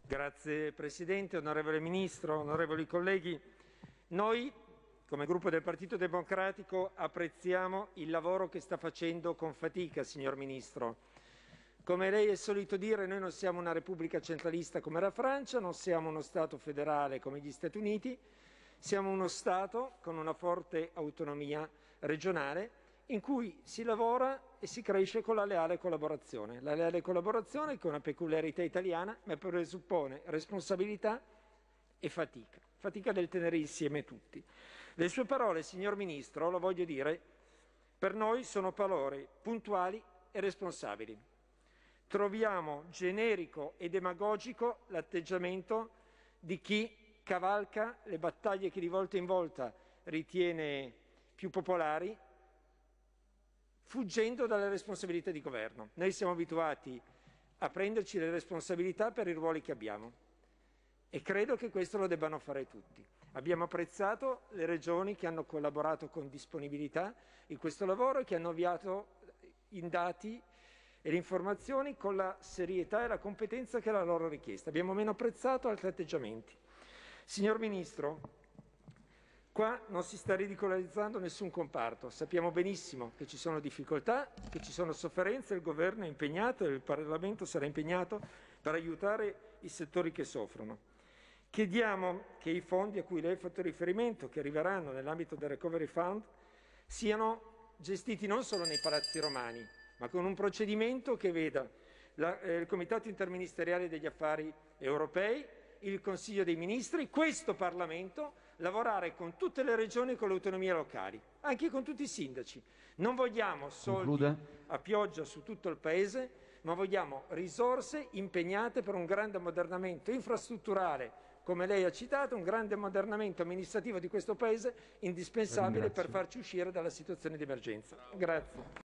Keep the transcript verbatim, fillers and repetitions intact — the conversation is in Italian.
Grazie Presidente, onorevole Ministro, onorevoli colleghi. Noi, come gruppo del Partito Democratico, apprezziamo il lavoro che sta facendo con fatica, signor Ministro. Come lei è solito dire, noi non siamo una repubblica centralista come la Francia, non siamo uno Stato federale come gli Stati Uniti, siamo uno Stato con una forte autonomia regionale in cui si lavora e si cresce con la leale collaborazione. La leale collaborazione, che è una peculiarità italiana, ma presuppone responsabilità e fatica. Fatica del tenere insieme tutti. Le sue parole, signor Ministro, lo voglio dire, per noi sono parole puntuali e responsabili. Troviamo generico e demagogico l'atteggiamento di chi cavalca le battaglie che di volta in volta ritiene più popolari, fuggendo dalle responsabilità di governo. Noi siamo abituati a prenderci le responsabilità per i ruoli che abbiamo e credo che questo lo debbano fare tutti. Abbiamo apprezzato le regioni che hanno collaborato con disponibilità in questo lavoro e che hanno avviato i dati e le informazioni con la serietà e la competenza che è la loro richiesta. Abbiamo meno apprezzato altri atteggiamenti. Signor Ministro, qua non si sta ridicolizzando nessun comparto, sappiamo benissimo che ci sono difficoltà, che ci sono sofferenze, il Governo è impegnato e il Parlamento sarà impegnato per aiutare i settori che soffrono. Chiediamo che i fondi a cui lei ha fatto riferimento, che arriveranno nell'ambito del Recovery Fund, siano gestiti non solo nei palazzi romani, ma con un procedimento che veda la, eh, il Comitato Interministeriale degli Affari Europei, il Consiglio dei Ministri, questo Parlamento, lavorare con tutte le regioni e con le autonomie locali, anche con tutti i sindaci. Non vogliamo soldi Conclude. a pioggia su tutto il Paese, ma vogliamo risorse impegnate per un grande ammodernamento infrastrutturale, come lei ha citato, un grande ammodernamento amministrativo di questo Paese indispensabile per farci uscire dalla situazione di emergenza. Grazie.